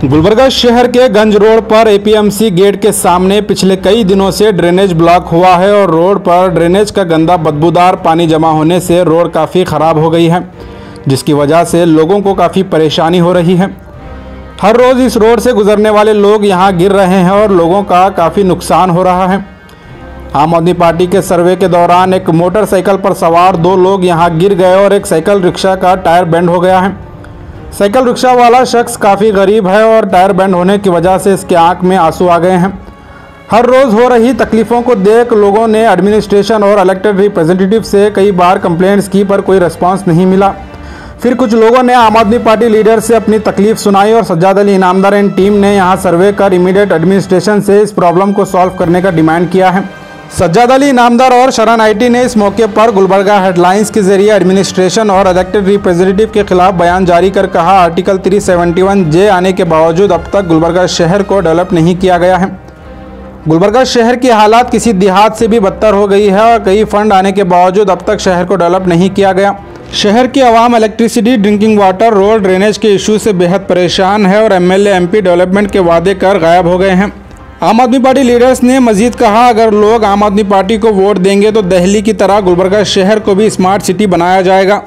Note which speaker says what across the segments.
Speaker 1: गुलबर्गा शहर के गंज रोड पर एपीएमसी गेट के सामने पिछले कई दिनों से ड्रेनेज ब्लॉक हुआ है और रोड पर ड्रेनेज का गंदा बदबूदार पानी जमा होने से रोड काफ़ी ख़राब हो गई है, जिसकी वजह से लोगों को काफ़ी परेशानी हो रही है। हर रोज़ इस रोड से गुजरने वाले लोग यहां गिर रहे हैं और लोगों का काफ़ी नुकसान हो रहा है। आम आदमी पार्टी के सर्वे के दौरान एक मोटरसाइकिल पर सवार 2 लोग यहां गिर गए और एक साइकिल रिक्शा का टायर बेंड हो गया है। साइकिल रिक्शा वाला शख्स काफ़ी गरीब है और टायर बेंड होने की वजह से इसके आंख में आंसू आ गए हैं। हर रोज़ हो रही तकलीफ़ों को देख लोगों ने एडमिनिस्ट्रेशन और इलेक्टेड रिप्रेजेंटेटिव से कई बार कंप्लेंट्स की, पर कोई रिस्पांस नहीं मिला। फिर कुछ लोगों ने आम आदमी पार्टी लीडर से अपनी तकलीफ सुनाई और सज्जाद अली इनामदार एंड टीम ने यहां सर्वे कर इमीडिएट एडमिनिस्ट्रेशन से इस प्रॉब्लम को सॉल्व करने का डिमांड किया है। सज्जाद अली इनामदार और शरण आईटी ने इस मौके पर गुलबर्गा हेडलाइंस के जरिए एडमिनिस्ट्रेशन और इलेक्टेड रिप्रेजेंटेटिव के खिलाफ बयान जारी कर कहा, आर्टिकल 371J आने के बावजूद अब तक गुलबर्गा शहर को डेवलप नहीं किया गया है। गुलबर्गा शहर की हालात किसी देहात से भी बदतर हो गई है और कई फंड आने के बावजूद अब तक शहर को डेवलप नहीं किया गया। शहर की आवाम electricity, drinking water, road, drainage के इशू से बेहद परेशान है और एमएलए एमपी डेवलपमेंट के वादे कर गायब हो गए हैं। आम आदमी पार्टी लीडर्स ने मजीद कहा, अगर लोग आम आदमी पार्टी को वोट देंगे तो दिल्ली की तरह गुलबर्गा शहर को भी स्मार्ट सिटी बनाया जाएगा।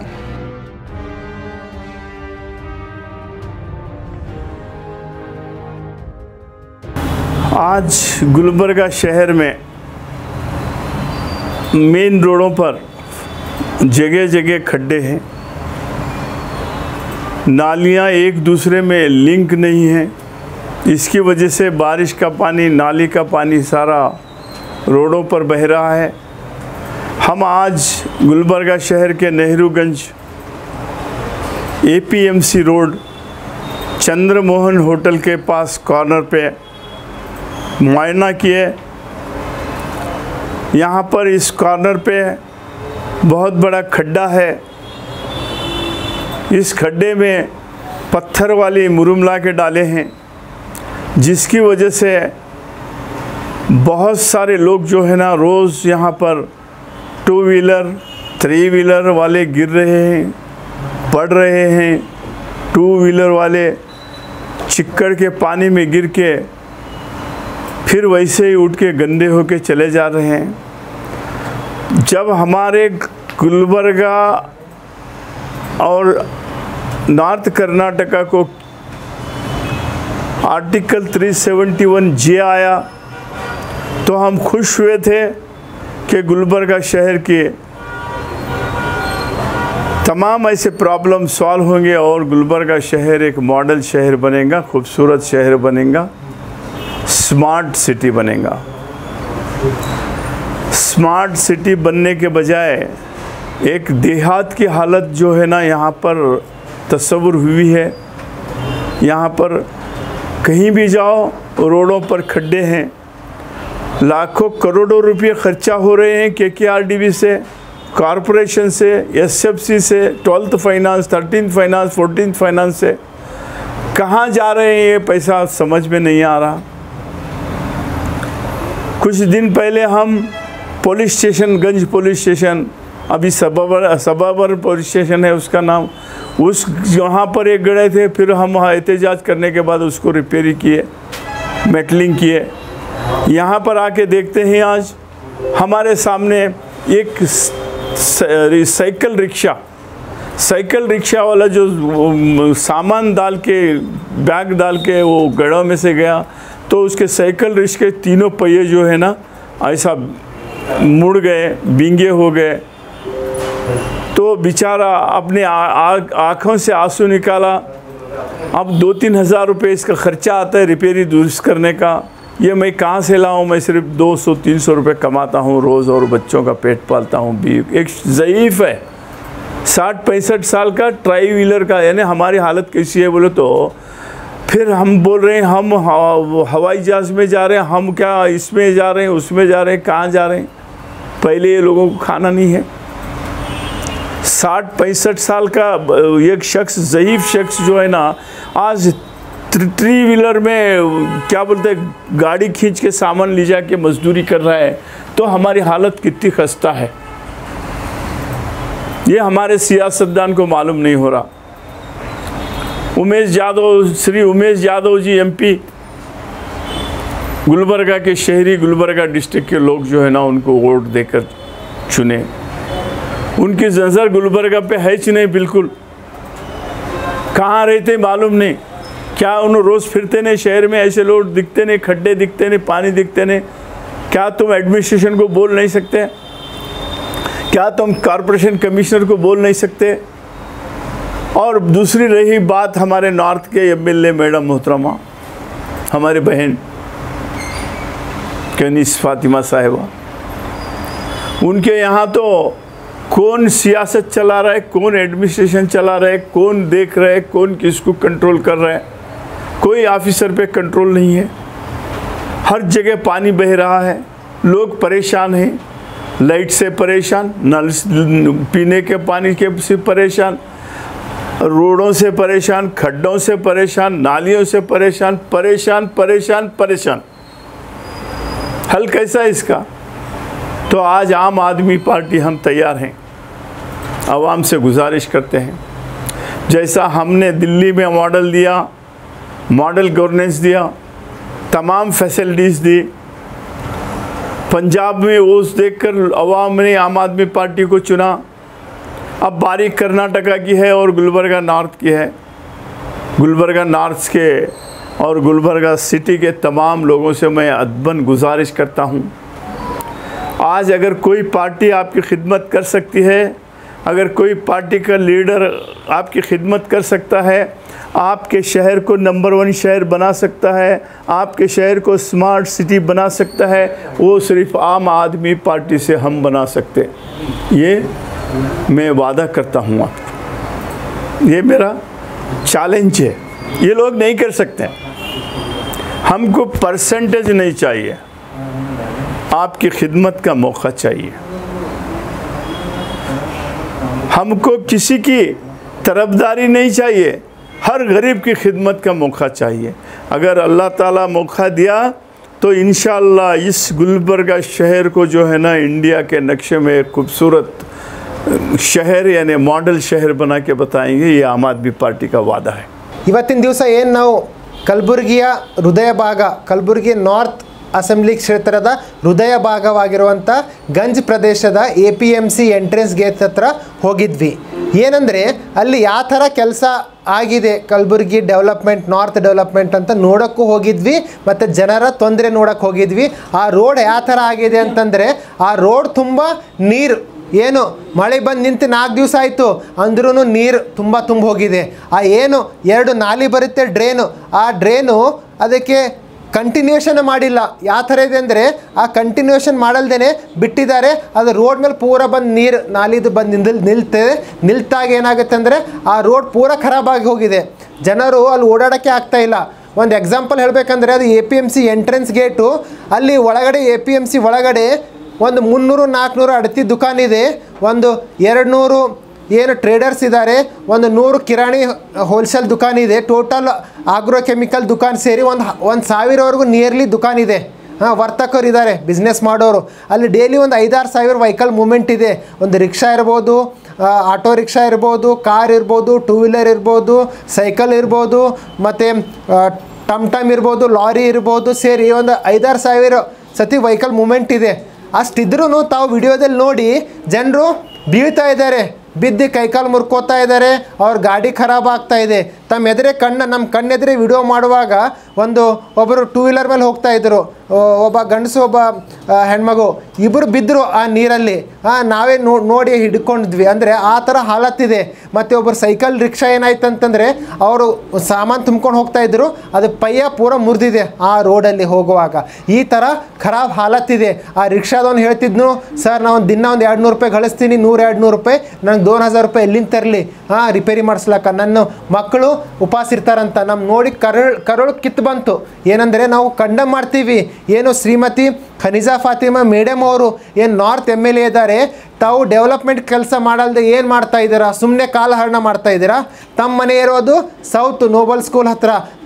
Speaker 2: आज गुलबर्गा शहर में मेन रोडों पर जगह जगह खड्डे हैं, नालियां एक दूसरे में लिंक नहीं हैं। इसकी वजह से बारिश का पानी, नाली का पानी सारा रोडों पर बह रहा है। हम आज गुलबर्गा शहर के Nehruganj APMC road Chandramohan hotel के पास कॉर्नर पे मुआयना किए। यहाँ पर इस कॉर्नर पे बहुत बड़ा खड्डा है। इस खड्डे में पत्थर वाली मुरुम ला के डाले हैं, जिसकी वजह से बहुत सारे लोग जो है ना रोज़ यहाँ पर 2 व्हीलर 3 व्हीलर वाले गिर रहे हैं, पड़ रहे हैं। 2 व्हीलर वाले चिक्कड़ के पानी में गिर के फिर वैसे ही उठ के गंदे होके चले जा रहे हैं। जब हमारे गुलबर्गा और नॉर्थ कर्नाटका को आर्टिकल 371J आया तो हम खुश हुए थे कि गुलबर्गा शहर के तमाम ऐसे प्रॉब्लम सॉल्व होंगे और गुलबर्गा शहर एक मॉडल शहर बनेगा, खूबसूरत शहर बनेगा, स्मार्ट सिटी बनेगा। स्मार्ट सिटी बनने के बजाय एक देहात की हालत जो है ना यहाँ पर तस्वुर हुई है। यहाँ पर कहीं भी जाओ रोडों पर खड्डे हैं। लाखों करोड़ों रुपये खर्चा हो रहे हैं KKRDB से, कॉरपोरेशन से, SFC से, 12th finance, 13th finance, 14th finance से। कहाँ जा रहे हैं ये पैसा समझ में नहीं आ रहा। कुछ दिन पहले हम police station, Ganj police station, अभी सबबर पुलिस स्टेशन है उसका नाम, उस यहाँ पर एक गए थे। फिर हम एहतजाज करने के बाद उसको रिपेयरिंग किए, मेटलिंग किए। यहाँ पर आके देखते हैं आज हमारे सामने एक साइकिल रिक्शा वाला जो सामान डाल के, बैग डाल के वो गढ़ों में से गया तो उसके साइकिल रिक्शे के तीनों पहिए जो है ना ऐसा मुड़ गए, बींगे हो गए। तो बेचारा अपने आँखों से आंसू निकाला। अब 2-3 हज़ार रुपये इसका ख़र्चा आता है रिपेयरिंग दुरुस्त करने का। ये मैं कहाँ से लाऊं? मैं सिर्फ 200-300 रुपये कमाता हूँ रोज़ और बच्चों का पेट पालता हूँ। भी एक ज़ईफ़ है 60-65 साल का ट्राई व्हीलर का, यानी हमारी हालत कैसी है बोले तो। फिर हम बोल रहे हैं हम हवाई जहाज़ में जा रहे हैं, हम क्या इसमें जा रहे हैं, उसमें जा रहे हैं, कहाँ जा रहे हैं? पहले ये लोगों को खाना नहीं है। 60-65 साल का एक शख्स, ज़ईफ़ शख्स जो है ना, आज 3 व्हीलर में क्या बोलते हैं गाड़ी खींच के सामान ले जा के मजदूरी कर रहा है। तो हमारी हालत कितनी खस्ता है ये हमारे सियासतदान को मालूम नहीं हो रहा। श्री उमेश यादव जी MP गुलबर्गा के शहरी, गुलबर्गा डिस्ट्रिक्ट के लोग जो है ना उनको वोट देकर चुने। उनकी नज़र गुलबर्गा पे है ही नहीं, बिल्कुल। कहाँ रहते मालूम नहीं, क्या उन्हें रोज़ फिरते नहीं शहर में, ऐसे लोग दिखते नहीं, खड्डे दिखते नहीं, पानी दिखते नहीं। क्या तुम एडमिनिस्ट्रेशन को बोल नहीं सकते? क्या तुम कॉरपोरेशन कमिश्नर को बोल नहीं सकते? और दूसरी रही बात हमारे नॉर्थ के MLA मैडम मोहतरमा, हमारे बहन कनीस फातिमा साहिबा, उनके यहाँ तो कौन सियासत चला रहा है, कौन एडमिनिस्ट्रेशन चला रहा है, कौन देख रहा है, कौन किसको कंट्रोल कर रहा है, कोई ऑफिसर पे कंट्रोल नहीं है। हर जगह पानी बह रहा है, लोग परेशान हैं, लाइट से परेशान, नल पीने के पानी के से परेशान, रोडों से परेशान, खड्डों से परेशान, नालियों से परेशान, परेशान परेशान परेशान। हल कैसा है इसका? तो आज आम आदमी पार्टी हम तैयार हैं, आवाम से गुजारिश करते हैं, जैसा हमने दिल्ली में मॉडल दिया, मॉडल गवर्नेंस दिया, तमाम फैसिलिटीज़ दी, पंजाब में ओस देखकर आवाम ने आम आदमी पार्टी को चुना। अब बारी कर्नाटका की है और गुलबर्गा नॉर्थ की है। गुलबर्गा नॉर्थ के और गुलबर्गा सिटी के तमाम लोगों से मैं अदबन गुजारिश करता हूँ, आज अगर कोई पार्टी आपकी खिदमत कर सकती है, अगर कोई पार्टी का लीडर आपकी खिदमत कर सकता है, आपके शहर को नंबर 1 शहर बना सकता है, आपके शहर को स्मार्ट सिटी बना सकता है, वो सिर्फ आम आदमी पार्टी से हम बना सकते। ये मैं वादा करता हूँ आपको, ये मेरा चैलेंज है। ये लोग नहीं कर सकते। हमको परसेंटेज नहीं चाहिए, आपकी खिदमत का मौका चाहिए। हमको किसी की तरफदारी नहीं चाहिए, हर गरीब की खिदमत का मौका चाहिए। अगर अल्लाह ताला मौका दिया तो इंशाअल्लाह इस गुलबर्गा शहर को जो है ना इंडिया के नक्शे में एक खूबसूरत शहर यानी मॉडल शहर बना के बताएंगे। ये आम आदमी पार्टी का वादा है।
Speaker 3: ಇವತ್ತಿನ ದಿವಸ ಏನು ನಾವು ಕಲಬುರಗಿಯ ಹೃದಯ ಭಾಗ, ಕಲಬುರಗಿ ನಾರ್ತ್ ಅಸೆಂಬ್ಲಿ ಕ್ಷೇತ್ರದ ಹೃದಯ ಭಾಗವಾಗಿರುವಂಥ ಗಂಜ್ ಪ್ರದೇಶದ APMC ಎಂಟ್ರೆನ್ಸ್ ಗೇಟ್ ಹತ್ರ ಹೋಗಿದ್ವಿ. ಏನಂದರೆ ಅಲ್ಲಿ ಯಾವ ಥರ ಕೆಲಸ ಆಗಿದೆ ಕಲಬುರಗಿ ಡೆವಲಪ್ಮೆಂಟ್, ನಾರ್ತ್ ಡೆವಲಪ್ಮೆಂಟ್ ಅಂತ ನೋಡೋಕ್ಕೂ ಹೋಗಿದ್ವಿ, ಮತ್ತು ಜನರ ತೊಂದರೆ ನೋಡೋಕ್ಕೆ ಹೋಗಿದ್ವಿ. ಆ ರೋಡ್ ಯಾವ ಥರ ಆಗಿದೆ ಅಂತಂದರೆ, ಆ ರೋಡ್ ತುಂಬ ನೀರು, ಏನು ಮಳೆ ಬಂದು ನಿಂತು 4 ದಿವಸ ಆಯಿತು ಅಂದ್ರೂ ನೀರು ತುಂಬ ಹೋಗಿದೆ. ಆ ಏನು 2 ನಾಲಿ ಬರುತ್ತೆ ಡ್ರೇನು, ಆ ಡ್ರೇನು ಅದಕ್ಕೆ ಕಂಟಿನ್ಯೂಷನ್ ಮಾಡಿಲ್ಲ. ಯಾವ ಥರ ಇದೆ ಅಂದರೆ ಆ ಕಂಟಿನ್ಯೂಷನ್ ಮಾಡಲ್ದೇ ಬಿಟ್ಟಿದ್ದಾರೆ. ಅದು ರೋಡ್ ಮೇಲೆ ಪೂರ ಬಂದು ನೀರು ನಾಲಿದು ಬಂದು ನಿಲ್ತಾಗ ಏನಾಗುತ್ತೆ ಅಂದರೆ ಆ ರೋಡ್ ಪೂರ ಖರಾಬಾಗಿ ಹೋಗಿದೆ. ಜನರು ಅಲ್ಲಿ ಓಡಾಡೋಕ್ಕೆ ಆಗ್ತಾಯಿಲ್ಲ. ಒಂದು ಎಕ್ಸಾಂಪಲ್ ಹೇಳಬೇಕಂದ್ರೆ ಅದು APMC ಎಂಟ್ರೆನ್ಸ್ ಗೇಟು, ಅಲ್ಲಿ ಒಳಗಡೆ APMC ಒಳಗಡೆ ಒಂದು 300-400 ಅಡತಿ ದುಕಾನಿದೆ, ಒಂದು 200 ಏನು ಟ್ರೇಡರ್ಸ್ ಇದ್ದಾರೆ, ಒಂದು 100 ಕಿರಾಣಿ ಹೋಲ್ಸೇಲ್ ದುಕಾನಿದೆ, ಟೋಟಲ್ ಆಗ್ರೋ ಕೆಮಿಕಲ್ ದುಕಾನ್ ಸೇರಿ ಒಂದು 1000ವರೆಗೂ ನಿಯರ್ಲಿ ದುಕಾನಿದೆ. ವರ್ತಕರು ಇದ್ದಾರೆ, ಬಿಸ್ನೆಸ್ ಮಾಡೋರು. ಅಲ್ಲಿ ಡೈಲಿ ಒಂದು 5-6 ಸಾವಿರ ವೆಹಿಕಲ್ ಮೂವ್ಮೆಂಟ್ ಇದೆ. ಒಂದು ರಿಕ್ಷಾ ಇರ್ಬೋದು, ಆಟೋ ರಿಕ್ಷಾ ಇರ್ಬೋದು, ಕಾರ್ ಇರ್ಬೋದು, 2 ವೀಲರ್ ಇರ್ಬೋದು, ಸೈಕಲ್ ಇರ್ಬೋದು, ಮತ್ತು ಟಮ್ ಇರ್ಬೋದು, ಲಾರಿ ಇರ್ಬೋದು, ಸೇರಿ ಒಂದು 5-6 ಸಾವಿರ ಸತಿ ವೆಹಿಕಲ್ ಮೂವ್ಮೆಂಟ್ ಇದೆ. ಅಷ್ಟಿದ್ರೂ ತಾವು ವಿಡಿಯೋದಲ್ಲಿ ನೋಡಿ ಜನರು ಬೀಳ್ತಾ ಇದ್ದಾರೆ, ಬಿದ್ದು ಕೈಕಾಲು ಮುರ್ಕೋತಾ ಇದ್ದಾರೆ, ಅವ್ರ ಗಾಡಿ ಖರಾಬ್ ಆಗ್ತಾ ಇದೆ. ತಮ್ಮ ಎದುರೇ ನಮ್ಮ ಕಣ್ಣೆದುರೇ ವಿಡಿಯೋ ಮಾಡುವಾಗ ಒಬ್ಬರು 2 ವೀಲರ್ ಮೇಲೆ ಹೋಗ್ತಾ ಇದ್ದರು, ಒಬ್ಬ ಗಂಡಸು ಒಬ್ಬ ಹೆಣ್ಮಗು, ಇಬ್ಬರು ಬಿದ್ದರು ಆ ನೀರಲ್ಲಿ. ನಾವೇ ನೋಡಿ ಹಿಡ್ಕೊಂಡಿದ್ವಿ. ಅಂದರೆ ಆ ಥರ ಹಾಲತ್ತಿದೆ. ಮತ್ತು ಒಬ್ಬರು ಸೈಕಲ್ ರಿಕ್ಷಾ ಏನಾಯ್ತು ಅಂತಂದರೆ ಅವರು ಸಾಮಾನು ತುಂಬ್ಕೊಂಡು ಹೋಗ್ತಾ ಇದ್ದರು, ಅದು ಪಯ್ಯ ಪೂರ ಮುರಿದಿದೆ ಆ ರೋಡಲ್ಲಿ ಹೋಗುವಾಗ. ಈ ಥರ ಖರಾಬ್ ಹಾಲತ್ತಿದೆ. ಆ ರಿಕ್ಷಾದವನು ಹೇಳ್ತಿದ್ನು, ಸರ್ ನಾವು ದಿನ ಒಂದು 200 ರೂಪಾಯಿ ಗಳಿಸ್ತೀನಿ, 100-200 ರೂಪಾಯಿ, ನಂಗೆ 2000 ರೂಪಾಯಿ ಎಲ್ಲಿಂದ ತರಲಿ ರಿಪೇರಿ ಮಾಡಿಸ್ಲಕ್ಕ, ನನ್ನ ಮಕ್ಕಳು ಉಪವಾಸ ಇರ್ತಾರಂತ. ನಮ್ಮ ನೋಡಿ ಕರಳು ಕಿತ್ತು ಬಂತು. ಏನಂದರೆ ನಾವು ಕಂಡಮ್ ಮಾಡ್ತೀವಿ. ಏನು ಶ್ರೀಮತಿ ಖನಿಜಾ ಫಾತಿಮಾ ಮೇಡಮ್ ಅವರು ಏನು ನಾರ್ತ್ MLA ಇದ್ದಾರೆ, ತಾವು ಡೆವಲಪ್ಮೆಂಟ್ ಕೆಲಸ ಮಾಡಲ್ದೆ ಏನು ಮಾಡ್ತಾ ಇದ್ದೀರಾ? ಸುಮ್ಮನೆ ಕಾಲ ಹರಣ ಮಾಡ್ತಾ ಇದ್ದೀರಾ? ತಮ್ಮ ಮನೆ ಇರೋದು ಸೌತ್ ನೋಬಲ್ ಸ್ಕೂಲ್ ಹತ್ರ,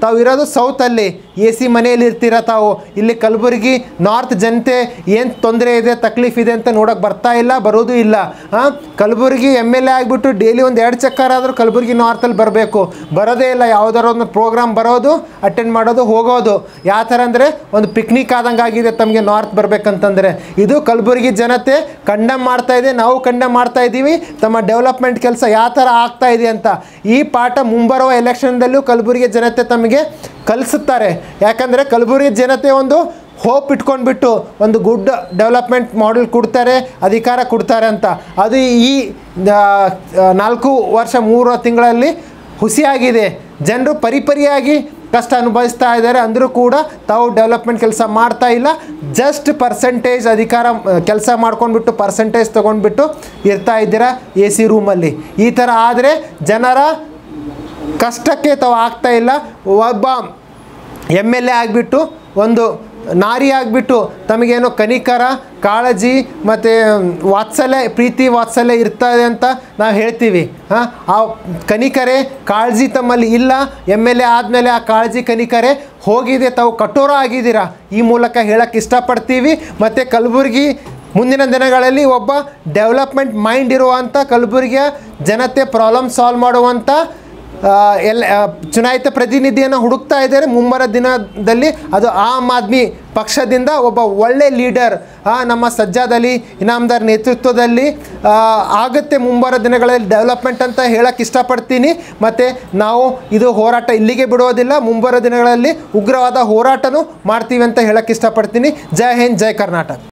Speaker 3: ತಾವು ಇರೋದು ಸೌತಲ್ಲಿ AC ಮನೆಯಲ್ಲಿ ಇರ್ತೀರ ತಾವು. ಇಲ್ಲಿ ಕಲಬುರಗಿ ನಾರ್ತ್ ಜನತೆ ಏನು ತೊಂದರೆ ಇದೆ ತಕ್ಲೀಫ್ ಇದೆ ಅಂತ ನೋಡೋಕೆ ಬರ್ತಾ ಇಲ್ಲ, ಬರೋದು ಇಲ್ಲ. ಕಲಬುರಗಿ MLA ಆಗಿಬಿಟ್ಟು ಡೈಲಿ ಒಂದು 2 ಚಕ್ಕರ್ ಆದರೂ ಕಲಬುರಗಿ ನಾರ್ತಲ್ಲಿ ಬರಬೇಕು, ಬರೋದೇ ಇಲ್ಲ. ಯಾವುದಾದ್ರು ಒಂದು ಪ್ರೋಗ್ರಾಮ್ ಬರೋದು, ಅಟೆಂಡ್ ಮಾಡೋದು, ಹೋಗೋದು. ಯಾವ ಥರ ಅಂದರೆ ಒಂದು ಪಿಕ್ನಿಕ್ ಆದಂಗೆ ಆಗಿದೆ ತಮಗೆ ನಾರ್ತ್ ಬರಬೇಕಂತಂದರೆ. ಇದು ಕಲಬುರಗಿ ಜನತೆ ಕಂಡಮ್ ಮಾಡ್ತಾ ಇದೆ, ನಾವು ಕಂಡಮ್ ಮಾಡ್ತಾ ಇದ್ದೀವಿ. ತಮ್ಮ ಡೆವಲಪ್ಮೆಂಟ್ ಕೆಲಸ ಯಾವ ಥರ ಆಗ್ತಾ ಇದೆ ಅಂತ ಈ ಪಾಠ ಮುಂಬರುವ ಎಲೆಕ್ಷನ್ದಲ್ಲೂ ಕಲಬುರಗಿ ಜನತೆ ತಮಗೆ ಕಲಿಸುತ್ತಾರೆ. ಯಾಕಂದರೆ ಕಲಬುರಗಿ ಜನತೆ ಒಂದು ಹೋಪ್ ಇಟ್ಕೊಂಡ್ಬಿಟ್ಟು ಒಂದು ಗುಡ್ ಡೆವಲಪ್ಮೆಂಟ್ ಮಾಡೆಲ್ ಕೊಡ್ತಾರೆ, ಅಧಿಕಾರ ಕೊಡ್ತಾರೆ ಅಂತ. ಅದು ಈ 4 ವರ್ಷ 3 ತಿಂಗಳಲ್ಲಿ ಹುಸಿಯಾಗಿದೆ. ಜನರು ಪರಿಪರಿಯಾಗಿ ಕಷ್ಟ ಅನುಭವಿಸ್ತಾ ಇದ್ದಾರೆ. ಅಂದರೂ ಕೂಡ ತಾವು ಡೆವಲಪ್ಮೆಂಟ್ ಕೆಲಸ ಮಾಡ್ತಾ ಇಲ್ಲ. ಜಸ್ಟ್ ಪರ್ಸೆಂಟೇಜ್ ಅಧಿಕಾರ ಕೆಲಸ ಮಾಡ್ಕೊಂಡ್ಬಿಟ್ಟು ಪರ್ಸೆಂಟೇಜ್ ತೊಗೊಂಡ್ಬಿಟ್ಟು ಇರ್ತಾ ಇದ್ದೀರಾ AC ರೂಮಲ್ಲಿ. ಈ ಥರ ಆದರೆ ಜನರ ಕಷ್ಟಕ್ಕೆ ತಾವು ಆಗ್ತಾ ಇಲ್ಲ. ಒಬ್ಬ MLA ಆಗಿಬಿಟ್ಟು ಒಂದು ನಾರಿ ಆಗಿಬಿಟ್ಟು ತಮಗೇನೋ ಕನಿಕರ, ಕಾಳಜಿ ಮತ್ತು ವಾತ್ಸಲ್ಯ, ಪ್ರೀತಿ ವಾತ್ಸಲ್ಯ ಇರ್ತದೆ ಅಂತ ನಾವು ಹೇಳ್ತೀವಿ. ಆ ಕನಿಕರೆ ಕಾಳಜಿ ತಮ್ಮಲ್ಲಿ ಇಲ್ಲ. MLA ಆದಮೇಲೆ ಆ ಕಾಳಜಿ ಕನಿಕರೆ ಹೋಗಿದೆ. ತಾವು ಕಠೋರ ಆಗಿದ್ದೀರಾ. ಈ ಮೂಲಕ ಹೇಳಕ್ಕೆ ಇಷ್ಟಪಡ್ತೀವಿ. ಮತ್ತು ಕಲಬುರಗಿ ಮುಂದಿನ ದಿನಗಳಲ್ಲಿ ಒಬ್ಬ ಡೆವಲಪ್ಮೆಂಟ್ ಮೈಂಡ್ ಇರುವಂಥ ಕಲಬುರಗಿಯ ಜನತೆ ಪ್ರಾಬ್ಲಮ್ ಸಾಲ್ವ್ ಮಾಡುವಂಥ ಚುನಾಯಿತ ಪ್ರತಿನಿಧಿಯನ್ನು ಹುಡುಕ್ತಾ ಇದ್ದಾರೆ. ಮುಂಬರುವ ದಿನದಲ್ಲಿ ಅದು ಆಮ್ ಆದ್ಮಿ ಪಕ್ಷದಿಂದ ಒಬ್ಬ ಒಳ್ಳೆ ಲೀಡರ್ ನಮ್ಮ ಸಜ್ಜಾದ್ ಅಲಿ ಇನಾಮದಾರ್ ನೇತೃತ್ವದಲ್ಲಿ ಆಗುತ್ತೆ ಮುಂಬರುವ ದಿನಗಳಲ್ಲಿ ಡೆವಲಪ್ಮೆಂಟ್ ಅಂತ ಹೇಳಕ್ಕೆ ಇಷ್ಟಪಡ್ತೀನಿ. ಮತ್ತು ನಾವು ಇದು ಹೋರಾಟ ಇಲ್ಲಿಗೆ ಬಿಡೋದಿಲ್ಲ. ಮುಂಬರುವ ದಿನಗಳಲ್ಲಿ ಉಗ್ರವಾದ ಹೋರಾಟನೂ ಮಾಡ್ತೀವಿ ಅಂತ ಹೇಳಕ್ಕೆ ಇಷ್ಟಪಡ್ತೀನಿ. ಜೈ ಹಿಂದ್, ಜೈ ಕರ್ನಾಟಕ.